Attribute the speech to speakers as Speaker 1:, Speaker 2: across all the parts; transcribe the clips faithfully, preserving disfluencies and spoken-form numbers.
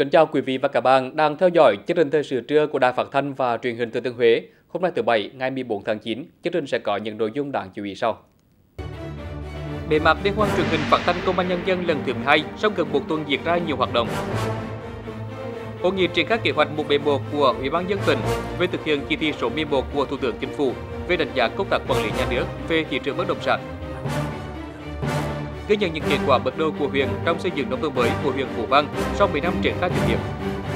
Speaker 1: Kính chào quý vị và các bạn đang theo dõi chương trình thời sự trưa của Đài Phát thanh và Truyền hình Thừa Thiên Huế. Hôm nay thứ Bảy, ngày mười bốn tháng chín, chương trình sẽ có những nội dung đáng chú ý sau. Bế mạc liên hoan truyền hình phát thanh Công an Nhân dân lần thứ mười hai sau gần một tuần diễn ra nhiều hoạt động. Hội nghị triển khai kế hoạch một bảy một của Ủy ban nhân dân tỉnh về thực hiện chỉ thị số mười một của Thủ tướng Chính phủ về đánh giá công tác quản lý nhà nước về thị trường bất động sản. Ghi nhận những kết quả bước đầu của huyện trong xây dựng nông thôn mới của huyện Phú Vang sau mười năm triển khai thực hiện.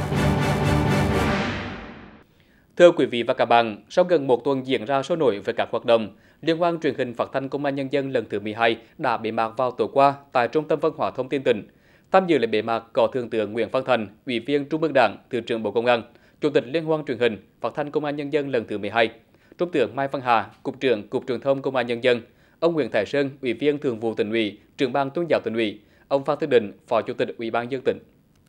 Speaker 1: Thưa quý vị và các bạn, sau gần một tuần diễn ra sôi nổi với các hoạt động, Liên hoan truyền hình phát thanh Công an Nhân dân lần thứ mười hai đã bế mạc vào tối qua tại Trung tâm Văn hóa Thông tin tỉnh. Tham dự lễ bế mạc có Thượng tướng Nguyễn Văn Thành, Ủy viên Trung ương Đảng, Thứ trưởng Bộ Công an, Chủ tịch Liên hoan truyền hình phát thanh Công an Nhân dân lần thứ mười hai, Trung tướng Mai Văn Hà, Cục trưởng Cục Truyền thông Công an Nhân dân, ông Nguyễn Thái Sơn, Ủy viên Thường vụ Tỉnh ủy, Trưởng ban Tuyên giáo Tỉnh ủy, ông Phan Thế Định, Phó Chủ tịch Ủy ban nhân dân tỉnh.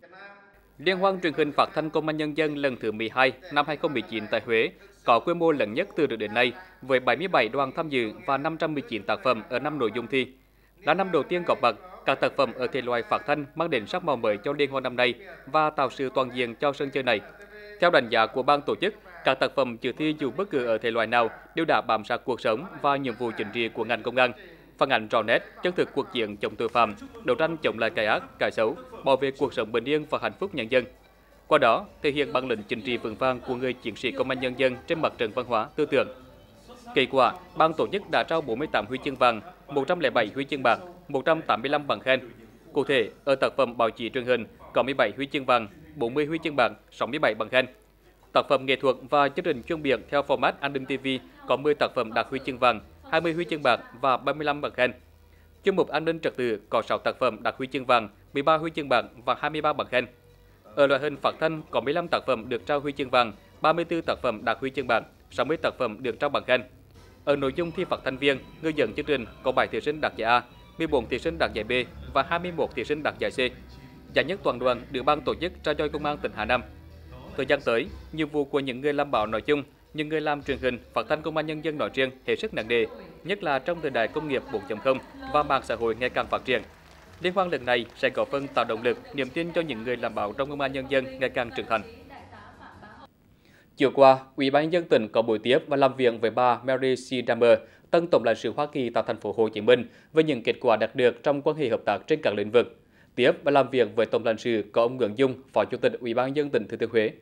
Speaker 1: Liên hoan truyền hình phát thanh Công an Nhân dân lần thứ mười hai năm hai không một chín tại Huế có quy mô lớn nhất từ trước đến nay với bảy mươi bảy đoàn tham dự và năm trăm mười chín tác phẩm ở năm nội dung thi. Là năm đầu tiên góp mặt, các tác phẩm ở thể loại phát thanh mang đến sắc màu mới cho liên hoan năm nay và tạo sự toàn diện cho sân chơi này. Theo đánh giá của ban tổ chức, các tác phẩm dự thi dù bất cứ ở thể loại nào đều đã bám sát cuộc sống và nhiệm vụ chính trị của ngành công an, phản ánh rõ nét chân thực cuộc chiến chống tội phạm, đấu tranh chống lại cái ác, cái xấu, bảo vệ cuộc sống bình yên và hạnh phúc nhân dân. Qua đó, thể hiện bản lĩnh chính trị vững vàng của người chiến sĩ Công an Nhân dân trên mặt trận văn hóa, tư tưởng. Kết quả, ban tổ chức đã trao bốn mươi tám huy chương vàng, một trăm lẻ bảy huy chương bạc, một trăm tám mươi lăm bằng khen. Cụ thể, ở tác phẩm báo chí truyền hình có mười bảy huy chương vàng, bốn mươi huy chương bạc, sáu mươi bảy bằng khen. Tác phẩm nghệ thuật và chương trình chuyên biệt theo format An ninh ti vi có mười tác phẩm đạt huy chương vàng, hai mươi huy chương bạc và ba mươi lăm bằng khen. Chuyên mục An ninh trật tự có sáu tác phẩm đạt huy chương vàng, mười ba huy chương bạc và hai mươi ba bằng khen. Ở loại hình phát thanh có mười lăm tác phẩm được trao huy chương vàng, ba mươi tư tác phẩm đạt huy chương bạc, sáu mươi tác phẩm được trao bằng khen. Ở nội dung thi phát thanh viên, người dẫn chương trình có bảy thí sinh đạt giải A, mười bốn thí sinh đạt giải B và hai mươi mốt thí sinh đạt giải C. Giải nhất toàn đoàn được ban tổ chức trao cho Công an tỉnh Hà Nam. Thời gian tới, nhiệm vụ của những người làm báo nói chung, những người làm truyền hình, phát thanh Công an Nhân dân nói riêng hết sức nặng nề, nhất là trong thời đại công nghiệp bốn chấm không và mạng xã hội ngày càng phát triển. Liên hoan lần này sẽ góp phần tạo động lực, niềm tin cho những người làm báo trong Công an Nhân dân ngày càng trưởng thành. Chiều qua, Ủy ban nhân dân tỉnh có buổi tiếp và làm việc với bà Mary C. Dahmer, tân tổng lãnh sự Hoa Kỳ tại thành phố Hồ Chí Minh, về những kết quả đạt được trong quan hệ hợp tác trên các lĩnh vực. Tiếp và làm việc với tổng lãnh sự có ông Nguyễn Dung, Phó Chủ tịch Ủy ban nhân dân tỉnh Thừa Thiên Huế.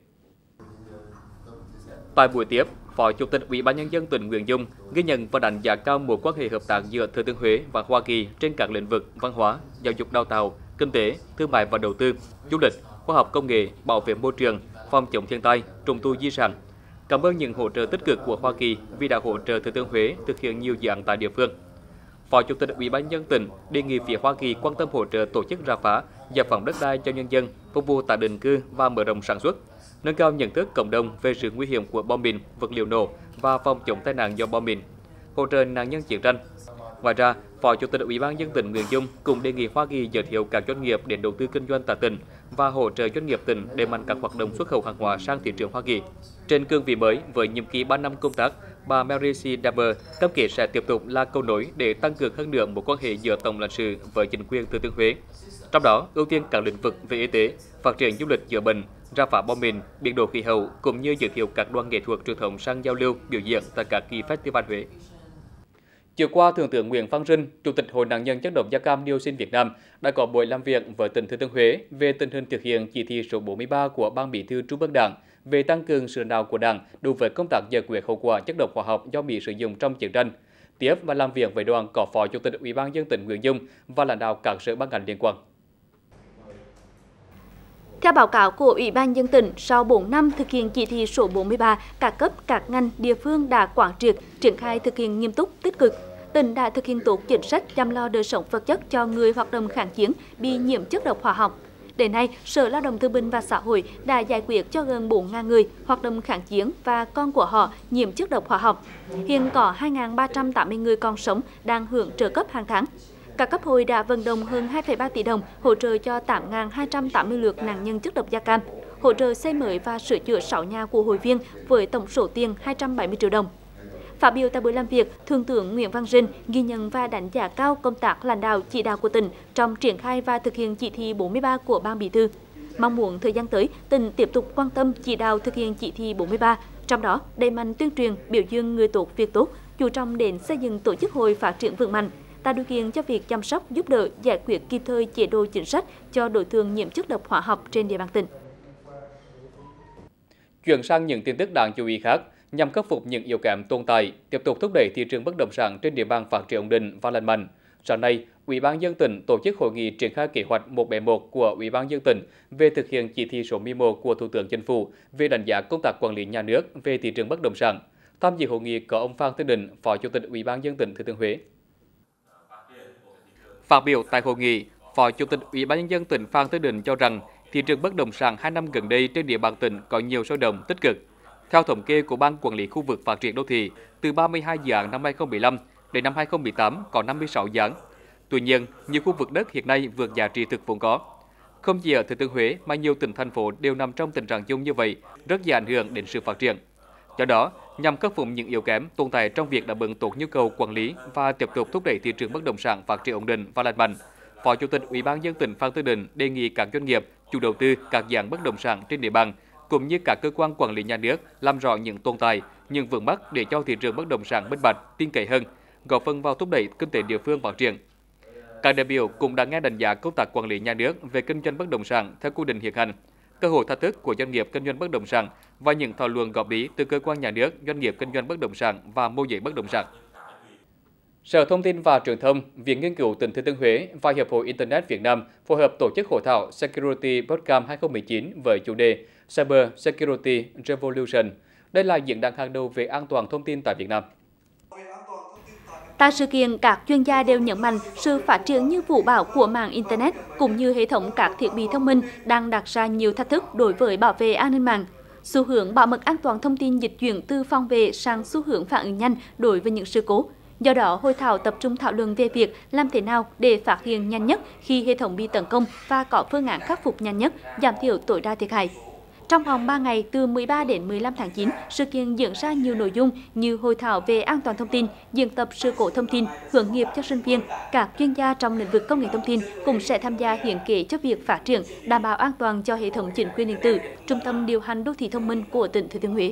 Speaker 1: Tại buổi tiếp, Phó Chủ tịch Ủy ban nhân dân tỉnh Nguyễn Dung ghi nhận và đánh giá cao mối quan hệ hợp tác giữa Thừa Thiên Huế và Hoa Kỳ trên các lĩnh vực văn hóa, giáo dục đào tạo, kinh tế, thương mại và đầu tư, du lịch, khoa học công nghệ, bảo vệ môi trường, phòng chống thiên tai, trùng tu di sản. Cảm ơn những hỗ trợ tích cực của Hoa Kỳ vì đã hỗ trợ Thừa Thiên Huế thực hiện nhiều dự án tại địa phương. Phó Chủ tịch Ủy ban nhân dân tỉnh đề nghị phía Hoa Kỳ quan tâm hỗ trợ tổ chức rà phá, giải phóng đất đai cho nhân dân, phục vụ tái định cư và mở rộng sản xuất, nâng cao nhận thức cộng đồng về sự nguy hiểm của bom mìn, vật liệu nổ và phòng chống tai nạn do bom mìn, hỗ trợ nạn nhân chiến tranh. Ngoài ra, Phó Chủ tịch Ủy ban nhân dân tỉnh Nguyễn Dung cũng đề nghị Hoa Kỳ giới thiệu các doanh nghiệp đến đầu tư kinh doanh tại tỉnh và hỗ trợ doanh nghiệp tỉnh đẩy mạnh các hoạt động xuất khẩu hàng hóa sang thị trường Hoa Kỳ. Trên cương vị mới với nhiệm kỳ ba năm công tác, bà Mary C. Dahmer cam kết sẽ tiếp tục là cầu nối để tăng cường hơn nữa mối quan hệ giữa tổng lãnh sự với chính quyền Thừa Thiên Huế. Trong đó, ưu tiên các lĩnh vực về y tế, phát triển du lịch chữa bệnh, rà phá bom mìn, biến đổi khí hậu cũng như giới thiệu các đoàn nghệ thuật truyền thống sang giao lưu, biểu diễn tại các kỳ festival Huế. Chiều qua, Thượng tướng Nguyễn Văn Rinh, Chủ tịch Hội nạn nhân chất độc da cam dioxin Việt Nam đã có buổi làm việc với tỉnh Thừa Thiên Huế về tình hình thực hiện chỉ thị số bốn mươi ba của Ban Bí thư Trung ương Đảng về tăng cường sự lãnh đạo của Đảng đối với công tác giải quyết hậu quả chất độc hóa học do Mỹ sử dụng trong chiến tranh. Tiếp và làm việc với đoàn có Phó Chủ tịch Ủy ban nhân dân tỉnh Nguyễn Dung và lãnh đạo các sở ban ngành liên quan.
Speaker 2: Theo báo cáo của Ủy ban nhân dân tỉnh, sau bốn năm thực hiện chỉ thị số bốn mươi ba, các cấp, các ngành, địa phương đã quán triệt, triển khai thực hiện nghiêm túc, tích cực. Tỉnh đã thực hiện tốt chính sách chăm lo đời sống vật chất cho người hoạt động kháng chiến bị nhiễm chất độc hóa học. Đến nay, Sở Lao động Thương binh và Xã hội đã giải quyết cho gần bốn nghìn người hoạt động kháng chiến và con của họ nhiễm chất độc hóa học. Hiện có hai nghìn ba trăm tám mươi người còn sống đang hưởng trợ cấp hàng tháng. Các cấp hội đã vận động hơn hai phẩy ba tỷ đồng hỗ trợ cho tám nghìn hai trăm tám mươi lượt nạn nhân chất độc da cam, hỗ trợ xây mới và sửa chữa sáu nhà của hội viên với tổng số tiền hai trăm bảy mươi triệu đồng. Phát biểu tại buổi làm việc, Thượng tướng Nguyễn Văn Rinh ghi nhận và đánh giá cao công tác lãnh đạo chỉ đạo của tỉnh trong triển khai và thực hiện chỉ thị bốn mươi ba của Ban Bí thư. Mong muốn thời gian tới, tỉnh tiếp tục quan tâm chỉ đạo thực hiện chỉ thị bốn mươi ba, trong đó đẩy mạnh tuyên truyền, biểu dương người tốt việc tốt, chú trọng đến xây dựng tổ chức hội phát triển vững mạnh, tạo điều kiện cho việc chăm sóc, giúp đỡ, giải quyết kịp thời chế độ chính sách cho đối tượng nhiễm chất độc hóa học trên địa bàn tỉnh.
Speaker 1: Chuyển sang những tin tức đáng chú ý khác, nhằm khắc phục những yếu kém tồn tại, tiếp tục thúc đẩy thị trường bất động sản trên địa bàn phát triển ổn định và lành mạnh. Sáng nay, Ủy ban nhân dân tỉnh tổ chức hội nghị triển khai kế hoạch một bảy một của Ủy ban nhân dân tỉnh về thực hiện chỉ thị số mười một của Thủ tướng Chính phủ về đánh giá công tác quản lý nhà nước về thị trường bất động sản. Tham dự hội nghị có ông Phan Thế Định, Phó Chủ tịch Ủy ban nhân dân tỉnh Thừa Thiên Huế. Phát biểu tại hội nghị, Phó Chủ tịch Ủy ban nhân dân tỉnh Phan Thế Định cho rằng thị trường bất động sản hai năm gần đây trên địa bàn tỉnh có nhiều sôi động tích cực. Theo thống kê của Ban Quản lý Khu vực Phát triển Đô thị, từ ba mươi hai dự án năm hai không một lăm đến năm hai không một tám có năm mươi sáu dự án. Tuy nhiên, nhiều khu vực đất hiện nay vượt giá trị thực vốn có. Không chỉ ở Thừa Thiên Huế mà nhiều tỉnh thành phố đều nằm trong tình trạng chung như vậy, rất dễ ảnh hưởng đến sự phát triển. Do đó, nhằm khắc phục những yếu kém tồn tại trong việc đáp ứng tốt nhu cầu quản lý và tiếp tục thúc đẩy thị trường bất động sản phát triển ổn định và lành mạnh, Phó Chủ tịch Ủy ban nhân dân tỉnh Phan Thế Định đề nghị các doanh nghiệp, chủ đầu tư các dự án bất động sản trên địa bàn cũng như các cơ quan quản lý nhà nước làm rõ những tồn tại, những vướng mắc để cho thị trường bất động sản minh bạch, tin cậy hơn, góp phần vào thúc đẩy kinh tế địa phương phát triển. Các đại biểu cũng đã nghe đánh giá công tác quản lý nhà nước về kinh doanh bất động sản theo quy định hiện hành, cơ hội thách thức của doanh nghiệp kinh doanh bất động sản và những thảo luận góp ý từ cơ quan nhà nước, doanh nghiệp kinh doanh bất động sản và môi giới bất động sản. Sở Thông tin và Truyền thông, Viện Nghiên cứu tỉnh Thừa Thiên Huế và Hiệp hội Internet Việt Nam phối hợp tổ chức hội thảo Security Bootcamp hai không một chín với chủ đề Cyber Security Revolution. Đây là diễn đàn hàng đầu về an toàn thông tin tại Việt Nam.
Speaker 2: Tại sự kiện, các chuyên gia đều nhấn mạnh sự phát triển như vũ bão của mạng Internet cũng như hệ thống các thiết bị thông minh đang đặt ra nhiều thách thức đối với bảo vệ an ninh mạng. Xu hướng bảo mật an toàn thông tin dịch chuyển từ phòng vệ sang xu hướng phản ứng nhanh đối với những sự cố. Do đó, hội thảo tập trung thảo luận về việc làm thế nào để phát hiện nhanh nhất khi hệ thống bị tấn công và có phương án khắc phục nhanh nhất, giảm thiểu tối đa thiệt hại. Trong vòng ba ngày từ mười ba đến mười lăm tháng chín, sự kiện diễn ra nhiều nội dung như hội thảo về an toàn thông tin, diễn tập sự cố thông tin, hướng nghiệp cho sinh viên. Các chuyên gia trong lĩnh vực công nghệ thông tin cũng sẽ tham gia hiến kế cho việc phát triển, đảm bảo an toàn cho hệ thống chính quyền điện tử, trung tâm điều hành đô thị thông minh của tỉnh Thừa Thiên Huế.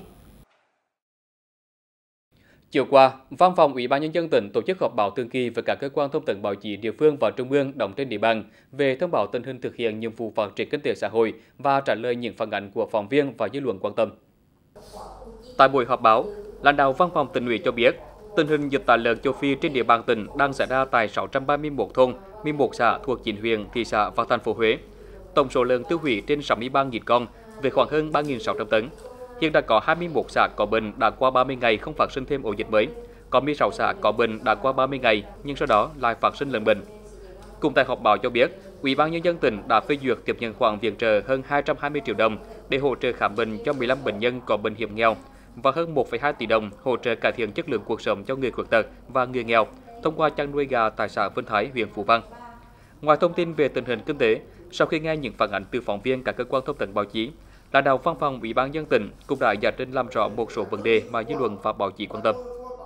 Speaker 1: Chiều qua, Văn phòng Ủy ban nhân dân tỉnh tổ chức họp báo thường kỳ với các cơ quan thông tấn báo chí địa phương và trung ương đóng trên địa bàn về thông báo tình hình thực hiện nhiệm vụ phát triển kinh tế xã hội và trả lời những phản ánh của phóng viên và dư luận quan tâm. Tại buổi họp báo, lãnh đạo Văn phòng Tỉnh ủy cho biết, tình hình dịch tả lợn châu Phi trên địa bàn tỉnh đang xảy ra tại sáu trăm ba mươi mốt thôn, mười một xã thuộc chín huyện, thị xã và thành phố Huế. Tổng số lợn tiêu hủy trên sáu mươi ba nghìn con, về khoảng hơn ba nghìn sáu trăm tấn. Hiện đã có hai mươi mốt xã có bệnh đã qua ba mươi ngày không phát sinh thêm ổ dịch mới, có mười sáu xã có bệnh đã qua ba mươi ngày nhưng sau đó lại phát sinh lợn bệnh. Cũng tại họp báo cho biết, Ủy ban nhân dân tỉnh đã phê duyệt tiếp nhận khoản viện trợ hơn hai trăm hai mươi triệu đồng để hỗ trợ khám bệnh cho mười lăm bệnh nhân có bệnh hiểm nghèo và hơn một phẩy hai tỷ đồng hỗ trợ cải thiện chất lượng cuộc sống cho người khuyết tật và người nghèo thông qua chăn nuôi gà tại xã Vinh Thái, huyện Phú Vang. Ngoài thông tin về tình hình kinh tế, sau khi nghe những phản ánh từ phóng viên các cơ quan thông tấn báo chí, lãnh đạo Văn phòng Ủy ban nhân dân tỉnh cũng đã giải trình làm rõ một số vấn đề mà dư luận và báo chí quan tâm.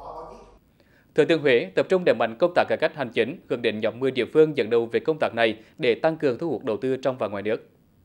Speaker 1: Thừa Thiên Huế tập trung đẩy mạnh công tác cải cách hành chính, hướng đến nhóm mười địa phương dẫn đầu về công tác này để tăng cường thu hút đầu tư trong và ngoài nước.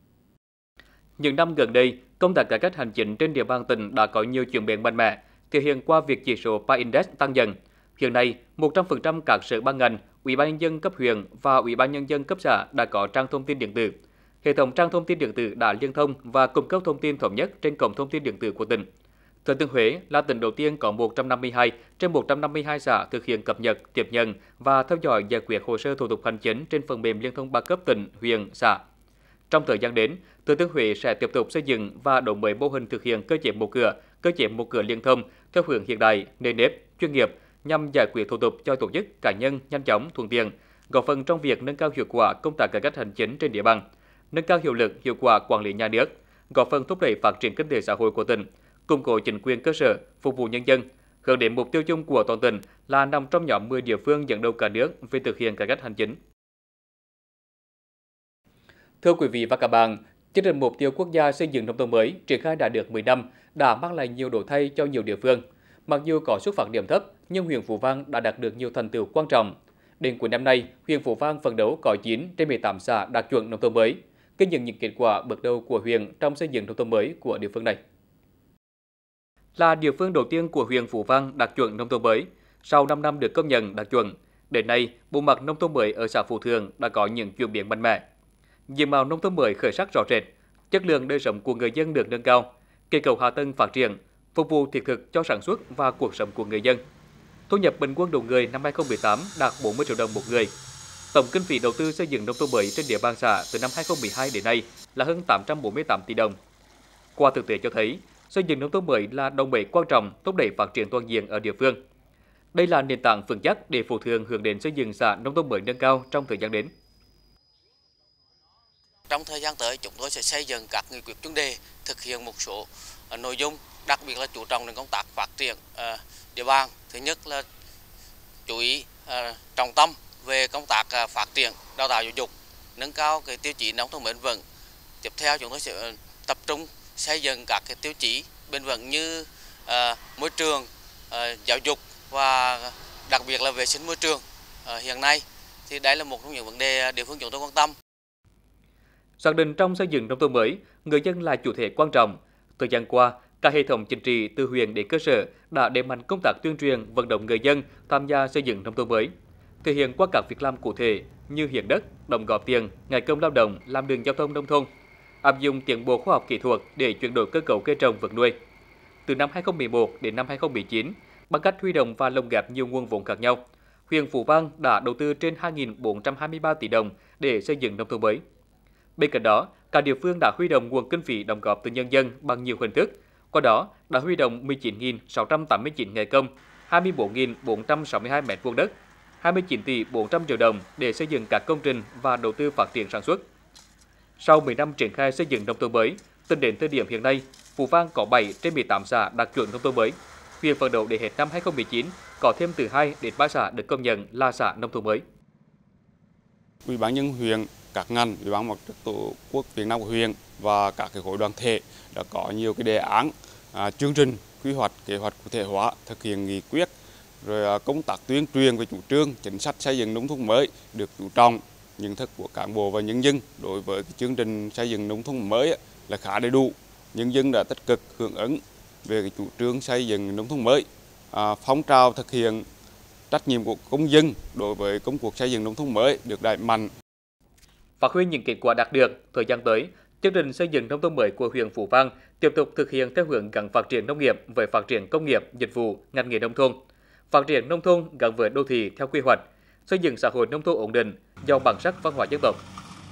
Speaker 1: Những năm gần đây, công tác cải cách hành chính trên địa bàn tỉnh đã có nhiều chuyển biến mạnh mẽ, thể hiện qua việc chỉ số pê a i-Index tăng dần. Hiện nay, một trăm phần trăm các sở ban ngành, Ủy ban nhân dân cấp huyện và Ủy ban nhân dân cấp xã đã có trang thông tin điện tử. Hệ thống trang thông tin điện tử đã liên thông và cung cấp thông tin thống nhất trên cổng thông tin điện tử của tỉnh. Thừa Thiên Huế là tỉnh đầu tiên có một trăm năm mươi hai trên một trăm năm mươi hai xã thực hiện cập nhật, tiếp nhận và theo dõi giải quyết hồ sơ thủ tục hành chính trên phần mềm liên thông ba cấp tỉnh, huyện, xã. Trong thời gian đến, Thừa Thiên Huế sẽ tiếp tục xây dựng và đổi mới mô hình thực hiện cơ chế một cửa, cơ chế một cửa liên thông theo hướng hiện đại, nền nếp, chuyên nghiệp nhằm giải quyết thủ tục cho tổ chức, cá nhân nhanh chóng, thuận tiện, góp phần trong việc nâng cao hiệu quả công tác cải cách hành chính trên địa bàn, nâng cao hiệu lực, hiệu quả quản lý nhà nước, góp phần thúc đẩy phát triển kinh tế xã hội của tỉnh, củng cố chính quyền cơ sở, phục vụ nhân dân, hướng đến mục tiêu chung của toàn tỉnh là nằm trong nhóm mười địa phương dẫn đầu cả nước về thực hiện cải cách hành chính. Thưa quý vị và các bạn, chương trình mục tiêu quốc gia xây dựng nông thôn mới triển khai đã được mười năm đã mang lại nhiều đổi thay cho nhiều địa phương. Mặc dù có xuất phát điểm thấp, nhưng huyện Phú Vang đã đạt được nhiều thành tựu quan trọng. Đến cuối năm nay, huyện Phú Vang phấn đấu có chín trên mười tám xã đạt chuẩn nông thôn mới. ghi nhận những kết quả bước đầu của huyện trong xây dựng nông thôn mới của địa phương này. Là địa phương đầu tiên của huyện Phú Vang đạt chuẩn nông thôn mới. Sau năm năm được công nhận đạt chuẩn, đến nay, bộ mặt nông thôn mới ở xã Phú Thượng đã có những chuyển biến mạnh mẽ. Diện mạo nông thôn mới khởi sắc rõ rệt, chất lượng đời sống của người dân được nâng cao, kết cấu hạ tầng phát triển, phục vụ thiết thực cho sản xuất và cuộc sống của người dân. Thu nhập bình quân đầu người năm hai không một tám đạt bốn mươi triệu đồng một người. Tổng kinh phí đầu tư xây dựng nông thôn mới trên địa bàn xã từ năm hai không một hai đến nay là hơn tám trăm bốn mươi tám tỷ đồng. Qua thực tế cho thấy, xây dựng nông thôn mới là đòn bẩy quan trọng thúc đẩy phát triển toàn diện ở địa phương. Đây là nền tảng vững chắc để Phú Thượng hướng đến xây dựng xã nông thôn mới nâng cao trong thời gian đến.
Speaker 3: Trong thời gian tới, chúng tôi sẽ xây dựng các nghị quyết chuyên đề, thực hiện một số uh, nội dung, đặc biệt là chú trọng đến công tác phát triển uh, địa bàn. Thứ nhất là chú ý uh, trọng tâm về công tác uh, phát triển đào tạo giáo dục, nâng cao cái tiêu chí nông thôn bền vững. Tiếp theo, chúng tôi sẽ uh, tập trung xây dựng các cái tiêu chí bền vững như uh, môi trường, uh, giáo dục và đặc biệt là vệ sinh môi trường. Uh, hiện nay thì đây là một trong những vấn đề địa phương chúng tôi quan tâm.
Speaker 1: Xác định trong xây dựng nông thôn mới, người dân là chủ thể quan trọng. Thời gian qua, cả hệ thống chính trị từ huyện đến cơ sở đã đẩy mạnh công tác tuyên truyền, vận động người dân tham gia xây dựng nông thôn mới, thể hiện qua các việc làm cụ thể như hiến đất, đóng góp tiền, ngày công lao động, làm đường giao thông nông thôn, áp dụng tiến bộ khoa học kỹ thuật để chuyển đổi cơ cấu cây trồng vật nuôi. Từ năm hai không một một đến năm hai không một chín, bằng cách huy động và lồng ghép nhiều nguồn vốn khác nhau, huyện Phú Vang đã đầu tư trên hai nghìn bốn trăm hai mươi ba tỷ đồng để xây dựng nông thôn mới. Bên cạnh đó, cả địa phương đã huy động nguồn kinh phí đóng góp từ nhân dân bằng nhiều hình thức, qua đó đã huy động mười chín nghìn sáu trăm tám mươi chín ngày công, hai mươi bốn nghìn bốn trăm sáu mươi hai mét vuông đất, hai mươi chín tỷ bốn trăm triệu đồng để xây dựng các công trình và đầu tư phát triển sản xuất. Sau mười năm triển khai xây dựng nông thôn mới, tính đến thời điểm hiện nay, Phú Vang có bảy trên mười tám xã đạt chuẩn nông thôn mới. Huyện phấn đấu để hết năm hai không một chín có thêm từ hai đến ba xã được công nhận là xã nông thôn mới.
Speaker 4: Ủy ban nhân dân huyện, các ngành, Ủy ban Mặt trận Tổ quốc Việt Nam của huyện và các cái khối đoàn thể đã có nhiều cái đề án, à, chương trình, quy hoạch, kế hoạch cụ thể hóa, thực hiện nghị quyết, rồi à, công tác tuyên truyền về chủ trương, chính sách xây dựng nông thôn mới được chú trọng. Nhận thức của cán bộ và nhân dân đối với cái chương trình xây dựng nông thôn mới là khá đầy đủ. Nhân dân đã tích cực hưởng ứng về cái chủ trương xây dựng nông thôn mới, à, phong trào thực hiện trách nhiệm của công dân đối với công cuộc xây dựng nông thôn mới được đẩy mạnh.
Speaker 1: Phát huy những kết quả đạt được, thời gian tới, chương trình xây dựng nông thôn mới của huyện Phú Vang tiếp tục thực hiện theo hướng gắn phát triển nông nghiệp với phát triển công nghiệp, dịch vụ, ngành nghề nông thôn, phát triển nông thôn gắn với đô thị theo quy hoạch, xây dựng xã hội nông thôn ổn định, giàu bản sắc văn hóa dân tộc.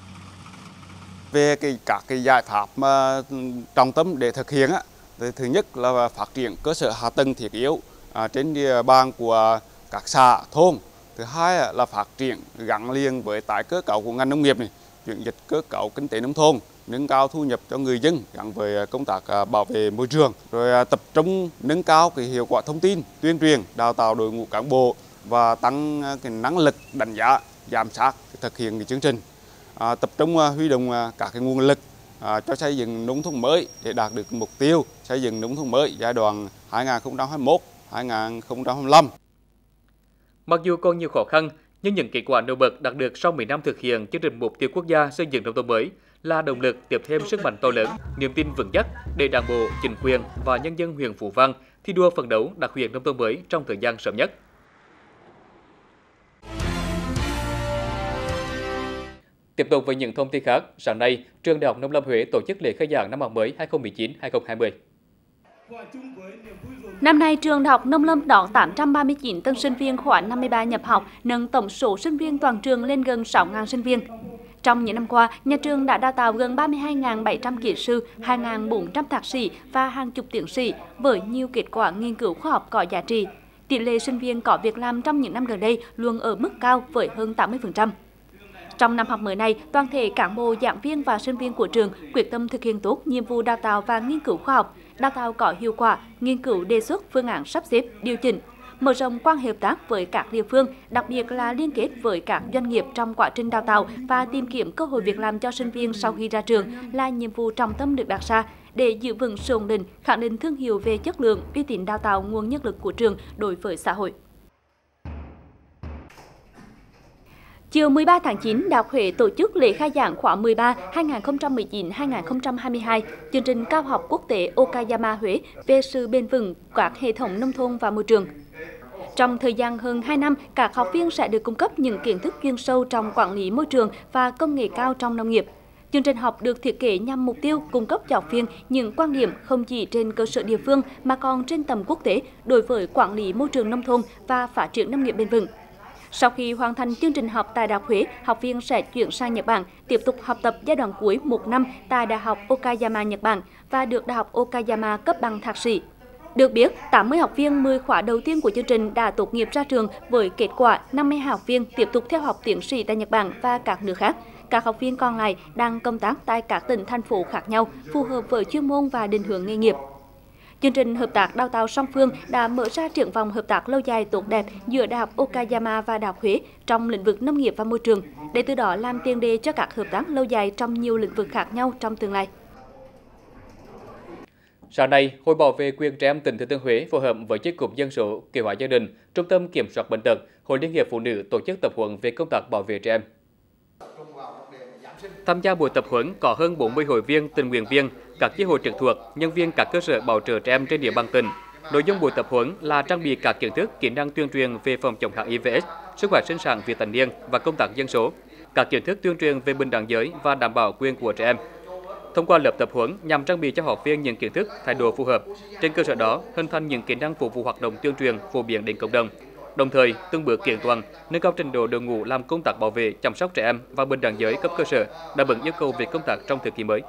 Speaker 4: Về cái các cái giải pháp mà trọng tâm để thực hiện á, thứ nhất là phát triển cơ sở hạ tầng thiết yếu à, trên địa bàn của các xã thôn. Thứ hai là phát triển gắn liền với tái cơ cấu của ngành nông nghiệp này, chuyển dịch cơ cấu kinh tế nông thôn, nâng cao thu nhập cho người dân gắn với công tác bảo vệ môi trường, rồi tập trung nâng cao cái hiệu quả thông tin, tuyên truyền, đào tạo đội ngũ cán bộ và tăng cái năng lực đánh giá, giám sát thực hiện cái chương trình. À, tập trung huy động các cái nguồn lực à, cho xây dựng nông thôn mới để đạt được mục tiêu xây dựng nông thôn mới giai đoạn hai nghìn không trăm hai mươi mốt đến hai nghìn không trăm hai mươi lăm.
Speaker 1: Mặc dù còn nhiều khó khăn, nhưng những kết quả nổi bật đạt được sau mười năm thực hiện chương trình mục tiêu quốc gia xây dựng nông thôn mới là động lực tiếp thêm sức mạnh to lớn, niềm tin vững chắc để Đảng bộ, chính quyền và nhân dân huyện Phú Vang thi đua phấn đấu đạt huyện nông thôn mới trong thời gian sớm nhất. Tiếp tục với những thông tin khác, sáng nay, Trường Đại học Nông lâm Huế tổ chức lễ khai giảng năm học mới hai không một chín hai không hai không.
Speaker 2: Năm nay, Trường Đại học Nông lâm đón tám trăm ba mươi chín tân sinh viên khóa năm mươi ba nhập học, nâng tổng số sinh viên toàn trường lên gần sáu nghìn sinh viên. Trong những năm qua, nhà trường đã đào tạo gần ba mươi hai nghìn bảy trăm kỹ sư, hai nghìn bốn trăm thạc sĩ và hàng chục tiến sĩ với nhiều kết quả nghiên cứu khoa học có giá trị. Tỷ lệ sinh viên có việc làm trong những năm gần đây luôn ở mức cao với hơn tám mươi phần trăm. Trong năm học mới này, toàn thể cán bộ, giảng viên và sinh viên của trường quyết tâm thực hiện tốt nhiệm vụ đào tạo và nghiên cứu khoa học, đào tạo có hiệu quả, nghiên cứu đề xuất phương án sắp xếp, điều chỉnh, mở rộng quan hệ hợp tác với các địa phương, đặc biệt là liên kết với các doanh nghiệp trong quá trình đào tạo và tìm kiếm cơ hội việc làm cho sinh viên sau khi ra trường là nhiệm vụ trọng tâm được đặt ra để giữ vững sự ổn định, khẳng định thương hiệu về chất lượng, uy tín đào tạo nguồn nhân lực của trường đối với xã hội. Chiều mười ba tháng chín, Đại học Huế tổ chức lễ khai giảng khóa mười ba hai nghìn không trăm mười chín đến hai nghìn không trăm hai mươi hai, chương trình cao học quốc tế Okayama Huế về sự bền vững các hệ thống nông thôn và môi trường. Trong thời gian hơn hai năm, các học viên sẽ được cung cấp những kiến thức chuyên sâu trong quản lý môi trường và công nghệ cao trong nông nghiệp. Chương trình học được thiết kế nhằm mục tiêu cung cấp cho học viên những quan điểm không chỉ trên cơ sở địa phương mà còn trên tầm quốc tế đối với quản lý môi trường nông thôn và phát triển nông nghiệp bền vững. Sau khi hoàn thành chương trình học tại Đại học Huế, học viên sẽ chuyển sang Nhật Bản, tiếp tục học tập giai đoạn cuối một năm tại Đại học Okayama Nhật Bản và được Đại học Okayama cấp bằng thạc sĩ. Được biết, tám mươi học viên mười khóa đầu tiên của chương trình đã tốt nghiệp ra trường với kết quả năm mươi học viên tiếp tục theo học tiến sĩ tại Nhật Bản và các nước khác. Các học viên còn lại đang công tác tại các tỉnh, thành phố khác nhau, phù hợp với chuyên môn và định hướng nghề nghiệp. Chương trình hợp tác đào tạo song phương đã mở ra triển vọng hợp tác lâu dài tốt đẹp giữa Đại học Okayama và Đại học Huế trong lĩnh vực nông nghiệp và môi trường, để từ đó làm tiền đề cho các hợp tác lâu dài trong nhiều lĩnh vực khác nhau trong tương lai.
Speaker 1: Sáng nay, Hội Bảo vệ quyền trẻ em tỉnh Thừa Thiên Huế phối hợp với Chi cục Dân số, Kế hoạch gia đình, Trung tâm Kiểm soát bệnh tật, Hội Liên hiệp Phụ nữ tổ chức tập huấn về công tác bảo vệ trẻ em. Tham gia buổi tập huấn có hơn bốn mươi hội viên, tình nguyện viên, các chi hội trực thuộc, nhân viên các cơ sở bảo trợ trẻ em trên địa bàn tỉnh. Nội dung buổi tập huấn là trang bị các kiến thức, kỹ năng tuyên truyền về phòng chống H I V S, sức khỏe sinh sản vị thành niên và công tác dân số, các kiến thức tuyên truyền về bình đẳng giới và đảm bảo quyền của trẻ em. Thông qua lớp tập huấn nhằm trang bị cho học viên những kiến thức, thái độ phù hợp. Trên cơ sở đó, hình thành những kỹ năng phục vụ hoạt động tuyên truyền phổ biến đến cộng đồng. Đồng thời, từng bước kiện toàn, nâng cao trình độ đội ngũ làm công tác bảo vệ, chăm sóc trẻ em và bình đẳng giới cấp cơ sở, đáp ứng yêu cầu về công tác trong thời kỳ mới.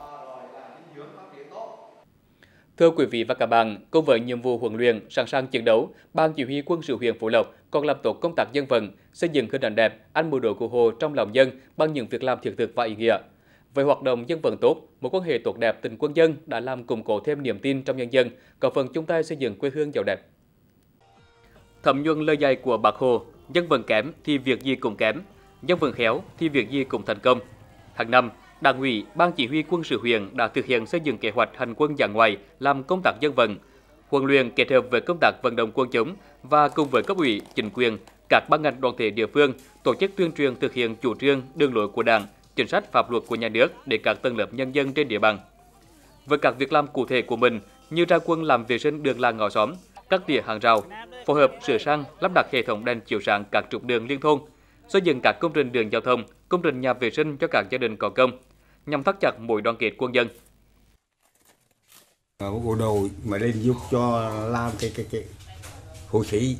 Speaker 1: Thưa quý vị và các bạn, cùng với nhiệm vụ huấn luyện, sẵn sàng chiến đấu, Ban Chỉ huy Quân sự huyện Phú Lộc còn làm tốt công tác dân vận, xây dựng hình ảnh đẹp, anh bộ đội cụ Hồ trong lòng dân bằng những việc làm thiết thực và ý nghĩa. Với hoạt động dân vận tốt, mối quan hệ tốt đẹp tình quân dân đã làm củng cố thêm niềm tin trong nhân dân, góp phần chung tay xây dựng quê hương giàu đẹp. Thấm nhuần lời dạy của Bác Hồ, dân vận kém thì việc gì cũng kém, dân vận khéo thì việc gì cũng thành công. Hàng năm, Đảng ủy, Ban Chỉ huy Quân sự huyện đã thực hiện xây dựng kế hoạch hành quân dã ngoại làm công tác dân vận, huấn luyện kết hợp với công tác vận động quân chúng và cùng với cấp ủy, chính quyền, các ban ngành đoàn thể địa phương tổ chức tuyên truyền thực hiện chủ trương, đường lối của Đảng, chính sách pháp luật của nhà nước để các tầng lớp nhân dân trên địa bàn. Với các việc làm cụ thể của mình như ra quân làm vệ sinh đường làng ngõ xóm, cắt tỉa hàng rào, phối hợp sửa sang, lắp đặt hệ thống đèn chiếu sáng các trục đường liên thôn, xây dựng các công trình đường giao thông, công trình nhà vệ sinh cho các gia đình có công, nhằm thắt chặt mối đoàn kết quân dân.
Speaker 5: Bộ đội mà lên giúp cho làm cái cái cái hồ sĩ,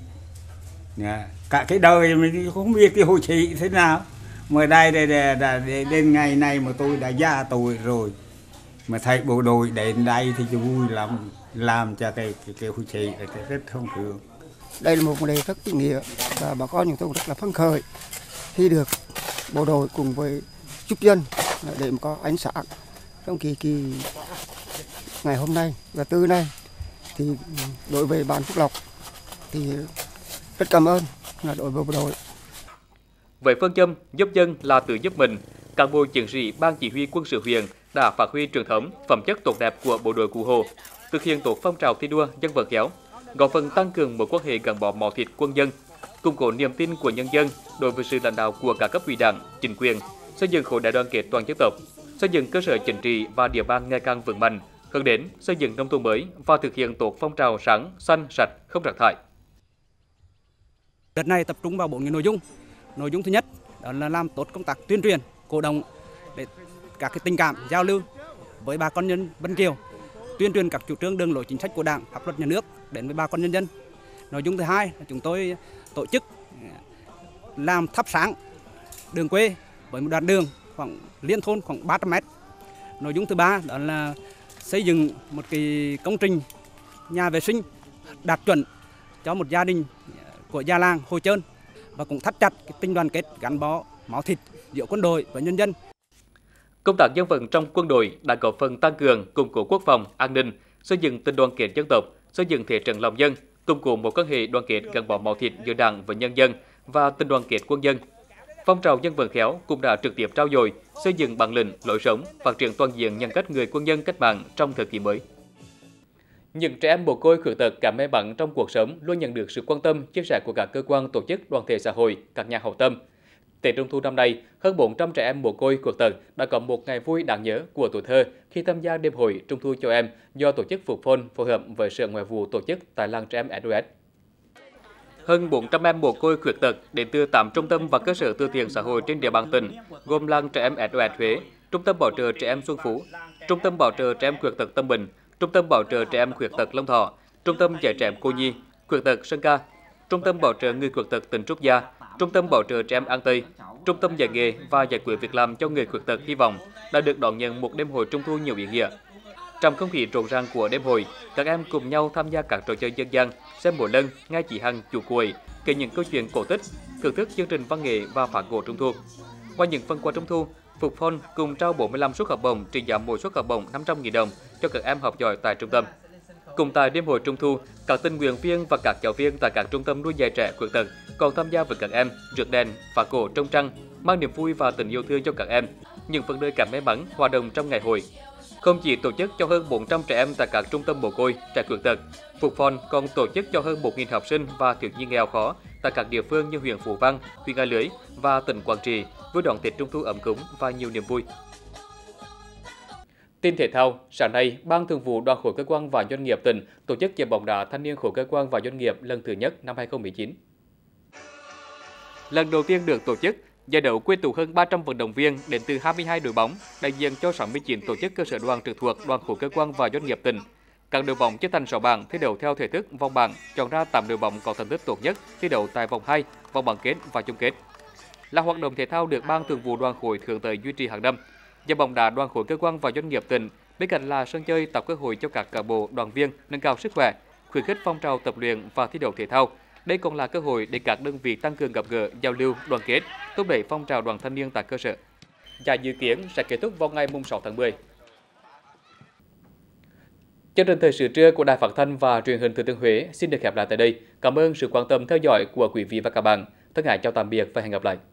Speaker 5: cả cái đời mình không biết cái hồ sĩ thế nào, mà đây đây đây đến ngày này mà tôi đã già tuổi rồi, mà thấy bộ đội đến đây thì vui lắm, làm cho cái cái cái hồ sĩ rất thông thường.
Speaker 6: Đây là một vấn đề rất ý nghĩa và bà con chúng tôi rất là phấn khởi khi được bộ đội cùng với giúp dân để mà có ánh sáng trong kỳ kỳ ngày hôm nay và từ nay. Thì đối với ban Phúc Lộc thì rất cảm ơn là đối với bộ đội.
Speaker 1: Với phương châm giúp dân là tự giúp mình, cán bộ chiến sĩ Ban Chỉ huy Quân sự huyện đã phát huy truyền thống, phẩm chất tốt đẹp của bộ đội Cụ Hồ, thực hiện tốt phong trào thi đua dân vận khéo, góp phần tăng cường mối quan hệ gắn bó máu thịt quân dân, củng cố niềm tin của nhân dân đối với sự lãnh đạo của cả cấp ủy Đảng, chính quyền, xây dựng khối đại đoàn kết toàn dân tộc, xây dựng cơ sở chính trị và địa bàn ngày càng vững mạnh, hướng đến xây dựng nông thôn mới và thực hiện tốt phong trào sáng, xanh, sạch, không rác thải.
Speaker 7: Đợt này tập trung vào bốn cái nội dung. Nội dung thứ nhất đó là làm tốt công tác tuyên truyền, cổ động để các cái tình cảm giao lưu với bà con nhân Vân Kiều, tuyên truyền các chủ trương đường lối chính sách của Đảng, pháp luật nhà nước đến với bà con nhân dân. Nội dung thứ hai là chúng tôi tổ chức làm thắp sáng đường quê với một đoạn đường khoảng liên thôn khoảng ba trăm mét. Nội dung thứ ba đó là xây dựng một cái công trình nhà vệ sinh đạt chuẩn cho một gia đình của gia làng Hồ Trơn và cũng thắt chặt cái tình đoàn kết gắn bó máu thịt giữa quân đội và nhân dân.
Speaker 1: Công tác dân vận trong quân đội đã góp phần tăng cường, củng cố quốc phòng, an ninh, xây dựng tình đoàn kết dân tộc, xây dựng thể trận lòng dân, củng cố một quan hệ đoàn kết gắn bó máu thịt giữa Đảng và nhân dân và tình đoàn kết quân dân. Phong trào dân vận khéo cũng đã trực tiếp trau dồi, xây dựng bản lĩnh, lối sống, phát triển toàn diện nhân cách người quân nhân cách mạng trong thời kỳ mới. Những trẻ em mồ côi khuyết tật kém may mắn trong cuộc sống luôn nhận được sự quan tâm, chia sẻ của các cơ quan, tổ chức, đoàn thể xã hội, các nhà hảo tâm. Tết Trung thu năm nay, hơn bốn trăm trẻ em mồ côi khuyết tật đã có một ngày vui đáng nhớ của tuổi thơ khi tham gia đêm hội Trung thu cho em do tổ chức Foodphone phối hợp với Sở Ngoại vụ tổ chức tại làng trẻ em ét ô ét. Hơn bốn trăm em mồ côi khuyết tật đến từ tám trung tâm và cơ sở từ thiện xã hội trên địa bàn tỉnh, gồm làng trẻ em ét ô ét Huế, Trung tâm bảo trợ trẻ em Xuân Phú, Trung tâm bảo trợ trẻ em khuyết tật Tâm Bình, Trung tâm bảo trợ trẻ em khuyết tật Long Thọ, Trung tâm dạy trẻ em Cô Nhi, khuyết tật Sơn Ca, Trung tâm bảo trợ người khuyết tật tỉnh Trúc Gia, Trung tâm bảo trợ trẻ em An Tây, Trung tâm dạy nghề và giải quyết việc làm cho người khuyết tật Hy vọng đã được đón nhận một đêm hội Trung thu nhiều ý nghĩa. Trong không khí rộn ràng của đêm hội, các em cùng nhau tham gia các trò chơi dân gian, xem múa lân, nghe chị Hằng, chú Cuội, kể những câu chuyện cổ tích, thưởng thức chương trình văn nghệ và phá cổ Trung thu. Qua những phần quà Trung thu, Foodphone cùng trao bốn mươi lăm suất học bổng trị giá mỗi suất học bổng năm trăm nghìn đồng cho các em học giỏi tại trung tâm. Cùng tại đêm hội Trung thu, các tình nguyện viên và các giáo viên tại các trung tâm nuôi dạy trẻ khuyết tật còn tham gia với các em rước đèn, phá cổ trông trăng, mang niềm vui và tình yêu thương cho các em, những phần đời cảm may mắn hòa đồng trong ngày hội. Không chỉ tổ chức cho hơn bốn trăm trẻ em tại các trung tâm mồ côi, trẻ khuyết tật, Foodphone còn tổ chức cho hơn một nghìn học sinh và thiếu nhi nghèo khó tại các địa phương như huyện Phú Vang, huyện A Lưới và tỉnh Quảng Trị vui đón Tết Trung thu ấm cúng và nhiều niềm vui. Tin thể thao, sáng nay, Ban Thường vụ Đoàn khối cơ quan và doanh nghiệp tỉnh tổ chức giải bóng đá thanh niên khối cơ quan và doanh nghiệp lần thứ nhất năm hai không một chín. Lần đầu tiên được tổ chức, giải đấu quy tụ hơn ba trăm vận động viên đến từ hai mươi hai đội bóng, đại diện cho sáu mươi chín tổ chức cơ sở đoàn trực thuộc Đoàn khối cơ quan và doanh nghiệp tỉnh. Các đội bóng chia thành sáu bảng thi đấu theo thể thức vòng bảng, chọn ra tám đội bóng có thành tích tốt nhất thi đấu tại vòng hai, vòng bán kết và chung kết. Là hoạt động thể thao được Ban Thường vụ Đoàn khối hướng tới duy trì hàng năm. Giải bóng đá Đoàn khối cơ quan và doanh nghiệp tỉnh bên cạnh là sân chơi tạo cơ hội cho các cán bộ đoàn viên nâng cao sức khỏe, khuyến khích phong trào tập luyện và thi đấu thể thao. Đây còn là cơ hội để các đơn vị tăng cường gặp gỡ, giao lưu, đoàn kết, thúc đẩy phong trào đoàn thanh niên tại cơ sở. Giải dự kiến sẽ kết thúc vào ngày sáu tháng mười. Chương trình thời sự trưa của Đài Phát thanh và Truyền hình Thừa Thiên Huế xin được khép lại tại đây. Cảm ơn sự quan tâm theo dõi của quý vị và các bạn. Thân ái chào tạm biệt và hẹn gặp lại.